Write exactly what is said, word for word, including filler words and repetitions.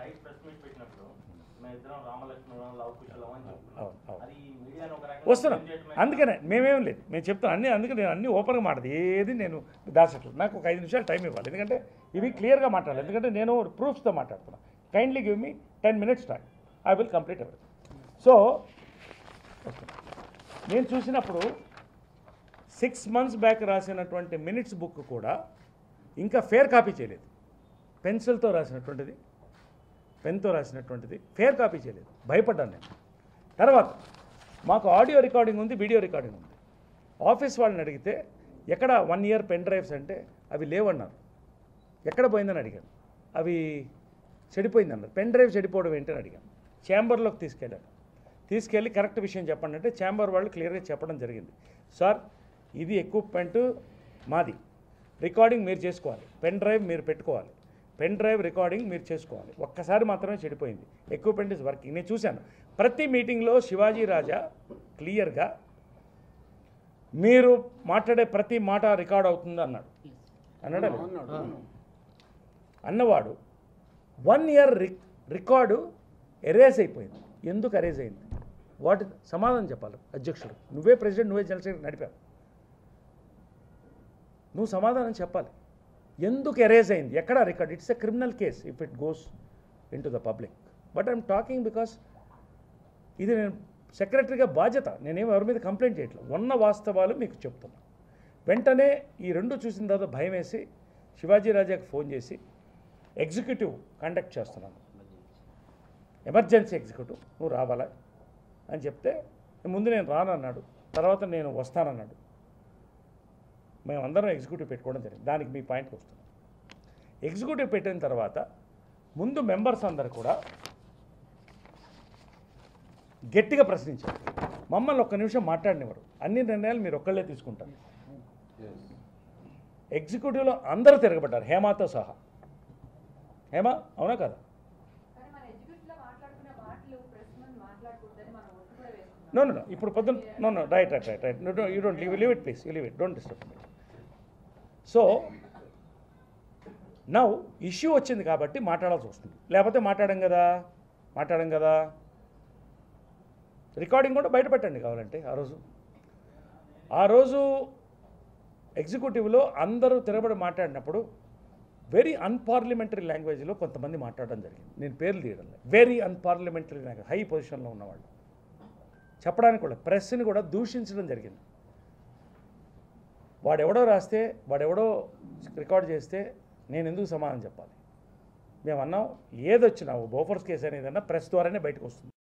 వస్తున్నాం. అందుకనే మేమేం లేదు, మేము చెప్తాను అన్నీ. అందుకని నేను అన్నీ ఓపెన్గా మాట్లాడదు, ఏది నేను దాచట్లేదు. నాకు ఒక ఐదు నిమిషాలు టైం ఇవ్వాలి, ఎందుకంటే ఇవి క్లియర్గా మాట్లాడాలి. ఎందుకంటే నేను ప్రూఫ్స్తో మాట్లాడుతున్నాను. Kindly give me ten minutes time, I will complete every. So నేను చూసినప్పుడు సిక్స్ మంత్స్ బ్యాక్ రాసినటువంటి మినిట్స్ బుక్ కూడా ఇంకా ఫేర్ కాపీ చేయలేదు. పెన్సిల్తో రాసినటువంటిది, పెన్తో రాసినటువంటిది ఫేర్ కాపీ చేయలేదు. భయపడ్డాను నేను. తర్వాత మాకు ఆడియో రికార్డింగ్ ఉంది, వీడియో రికార్డింగ్ ఉంది. ఆఫీస్ వాళ్ళని అడిగితే ఎక్కడ వన్ ఇయర్ పెన్ డ్రైవ్స్ అంటే అవి లేవన్నారు. ఎక్కడ పోయిందని అడిగాను, అవి చెడిపోయిందన్నారు. పెన్ డ్రైవ్ చెడిపోవడం ఏంటని అడిగాను. ఛాంబర్లోకి తీసుకెళ్ళాను. తీసుకెళ్ళి కరెక్ట్ విషయం చెప్పండి అంటే ఛాంబర్ వాళ్ళు క్లియర్గా చెప్పడం జరిగింది. సార్ ఇది ఎక్విప్మెంట్ మాది, రికార్డింగ్ మీరు చేసుకోవాలి, పెన్ డ్రైవ్ మీరు పెట్టుకోవాలి, పెన్ డ్రైవ్ రికార్డింగ్ మీరు చేసుకోవాలి. ఒక్కసారి మాత్రమే చెడిపోయింది. Equipment is working. నేను చూశాను ప్రతి మీటింగ్లో శివాజీ రాజా క్లియర్గా మీరు మాట్లాడే ప్రతి మాట రికార్డ్ అవుతుంది అన్నాడు. అన్నాడా? అన్నవాడు వన్ ఇయర్ రి రికార్డు ఎరేజ్ అయిపోయింది. ఎందుకు ఎరేజ్ అయింది? వాటి సమాధానం చెప్పాలి అధ్యక్షుడు. నువ్వే ప్రెసిడెంట్, నువ్వే జనరల్ సెక్రటరీ నడిపావు, నువ్వు సమాధానం చెప్పాలి. ఎందుకు ఎరేజ్ అయింది? ఎక్కడ record? It's a criminal case if it goes into the public. But I'm talking because ఇది నేను సెక్రటరీగా బాధ్యత. నేనేం ఎవరి మీద కంప్లైంట్ చేయట్లేదు, ఉన్న వాస్తవాలు మీకు చెప్తున్నా. వెంటనే ఈ రెండు చూసిన తర్వాత భయం వేసి శివాజీ రాజాకి ఫోన్ చేసి ఎగ్జిక్యూటివ్ కండక్ట్ చేస్తున్నాను, ఎమర్జెన్సీ ఎగ్జిక్యూటివ్, నువ్వు రావాలా అని చెప్తే ముందు నేను రానన్నాడు, తర్వాత నేను వస్తానన్నాడు. మేమందరం ఎగ్జిక్యూటివ్ పెట్టుకోవడం జరిగింది. దానికి మీ పాయింట్కి వస్తున్నాం. ఎగ్జిక్యూటివ్ పెట్టిన తర్వాత ముందు మెంబర్స్ అందరు కూడా గట్టిగా ప్రశ్నించారు. మమ్మల్ని ఒక్క నిమిషం మాట్లాడినవారు. అన్ని నిర్ణయాలు మీరు ఒక్కళ్ళే తీసుకుంటారు. ఎగ్జిక్యూటివ్లో అందరూ తిరగబడ్డారు, హేమాతో సహా. హేమా అవునా కదా? నో నో ఇప్పుడు పొద్దున్న no no right right right right you don't leave leave it please, leave it, don't disturb me. So now issue వచ్చింది కాబట్టి మాట్లాడాల్సి వస్తుంది, లేకపోతే మాట్లాడాం కదా మాట్లాడాం కదా రికార్డింగ్ కూడా బయట పెట్టండి కావాలంటే. ఆ రోజు ఆ రోజు ఎగ్జిక్యూటివ్లో అందరూ తిరగబడి మాట్లాడినప్పుడు వెరీ అన్పార్లమెంటరీ లాంగ్వేజ్లో కొంతమంది మాట్లాడడం జరిగింది. నేను పేర్లు తీయడం లేదు. వెరీ అన్పార్లమెంటరీ లాంగ్వేజ్, హై పొజిషన్లో ఉన్నవాళ్ళు చెప్పడానికి కూడా ప్రెస్ని కూడా దూషించడం జరిగింది. వాడెవడో రాస్తే, వాడెవడో రికార్డ్ చేస్తే నేను ఎందుకు సమాధానం చెప్పాలి? మేము అన్నాం ఏదొచ్చినా బోఫర్స్ కేసు అనేదన్నా ప్రెస్ ద్వారానే బయటకు వస్తుంది.